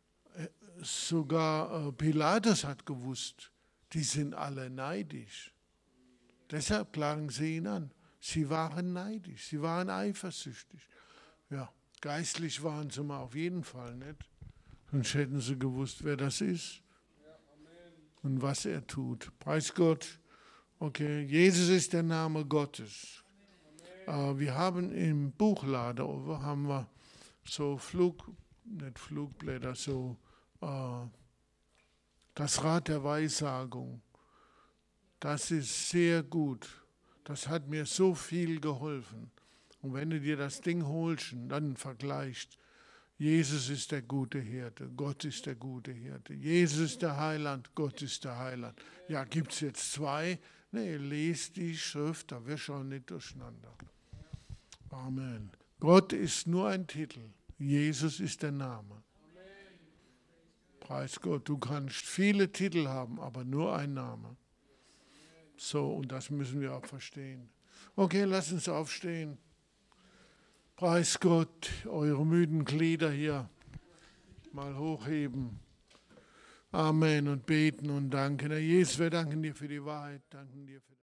A: sogar Pilatus hat gewusst, die sind alle neidisch. Deshalb klagen sie ihn an. Sie waren neidisch, sie waren eifersüchtig. Ja, geistlich waren sie mal auf jeden Fall nicht. Sonst hätten sie gewusst, wer das ist und was er tut. Preis Gott. Okay, Jesus ist der Name Gottes. Wir haben im Buchlader haben wir so Flugblätter, so das Rad der Weissagung. Das ist sehr gut. Das hat mir so viel geholfen. Und wenn du dir das Ding holst und dann vergleichst, Jesus ist der gute Hirte, Gott ist der gute Hirte, Jesus ist der Heiland, Gott ist der Heiland. Ja, gibt es jetzt zwei? Nee, lest die Schrift, da wirst du auch nicht durcheinander. Amen. Gott ist nur ein Titel, Jesus ist der Name. Preis Gott, du kannst viele Titel haben, aber nur ein Name. So, und das müssen wir auch verstehen. Okay, lass uns aufstehen. Preis Gott, eure müden Glieder hier mal hochheben. Amen und beten und danken. Herr Jesus, wir danken dir für die Wahrheit, danken dir für